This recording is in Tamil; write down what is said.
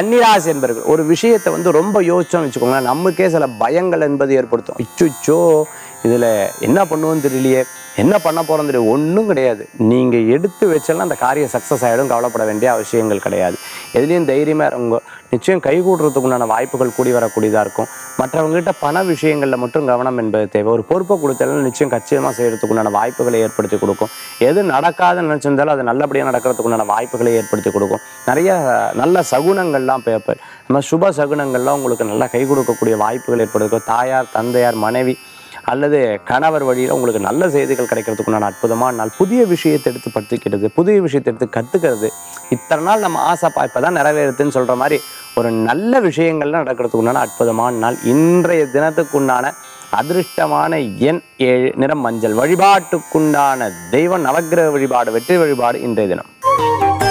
கன்னிராசி என்பர்கள் ஒரு விஷயத்தை வந்து ரொம்ப யோசிச்சோம்னு வச்சுக்கோங்களேன், நமக்கே சில பயங்கள் என்பது ஏற்படுத்தும். இச்சுச்சோ இதில் என்ன பண்ணுவோன்னு தெரியலையே, என்ன பண்ண போகிறோம் தெரியும், ஒன்றும் கிடையாது. நீங்கள் எடுத்து வச்சாலும் அந்த காரியம் சக்ஸஸ் ஆகிடும், கவலைப்பட வேண்டிய அவசியங்கள் கிடையாது. எதுலேயும் தைரியமாக இருங்க, நிச்சயம் கைகூடுறதுக்கு உண்டான வாய்ப்புகள் கூடி வரக்கூடியதாக இருக்கும். மற்றவங்ககிட்ட பண விஷயங்களில் மட்டும் கவனம் என்பது தேவை. ஒரு பொறுப்பை கொடுத்தாலும் நிச்சயம் கச்சிதமாக செய்கிறதுக்கு உண்டான வாய்ப்புகளை ஏற்படுத்தி கொடுக்கும். எது நடக்காதுன்னு நினச்சிருந்தாலும் அது நல்லபடியாக நடக்கிறதுக்கு உண்டான வாய்ப்புகளை ஏற்படுத்தி கொடுக்கும். நிறைய நல்ல சகுனங்கள்லாம் பேப்பர் நம்ம சுப சகுனங்கள்லாம் உங்களுக்கு நல்லா கை கொடுக்கக்கூடிய வாய்ப்புகள் ஏற்படுத்தும். தாயார், தந்தையார், மனைவி அல்லது கணவர் வழியில் உங்களுக்கு நல்ல செய்திகள் கிடைக்கிறதுக்குண்டான அற்புதமான நாள். புதிய விஷயத்தை எடுத்து பற்றிக்கிறது, புதிய விஷயத்தை எடுத்து கற்றுக்கிறது. இத்தனை நாள் நம்ம ஆசைப்பா இப்போ தான் நிறைவேறுதுன்னு சொல்கிற மாதிரி ஒரு நல்ல விஷயங்கள்லாம் நடக்கிறதுக்குண்டான அற்புதமான நாள். இன்றைய தினத்துக்குண்டான அதிர்ஷ்டமான எண் 7, நிறம் மஞ்சள். வழிபாட்டுக்குண்டான தெய்வம் நவக்கிரக வழிபாடு, வெற்றி வழிபாடு இன்றைய தினம்.